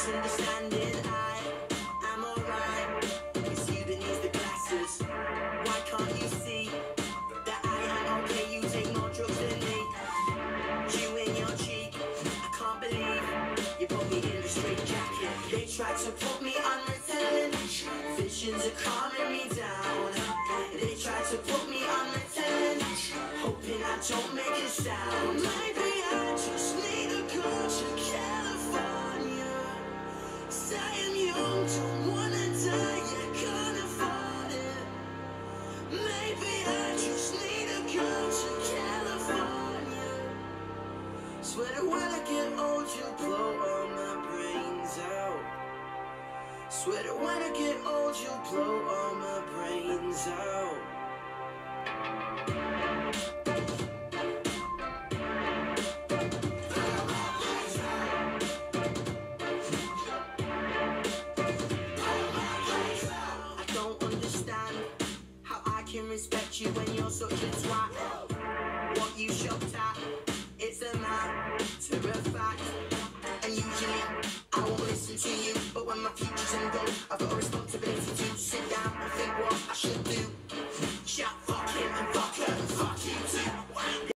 misunderstanding. I'm alright. It's you that needs the glasses. Why can't you see that I am okay? You take more drugs than me. You in your cheek. I can't believe you put me in a straight jacket. They tried to put me on Ritalin. Visions are calming me down. They tried to put me on Ritalin, hoping I don't make a sound. Maybe I just need to go to California. Say I'm young, don't wanna die, you can't afford it. Maybe I just need to go to California. Swear that when I get old, you'll blow all my brains out. Swear that when I get old, you'll blow all my brains out. I don't understand how I can respect you when you're such a twat. What you shocked at, it's a matter of fact. And usually I won't listen to you, but when my future's in gold, I've got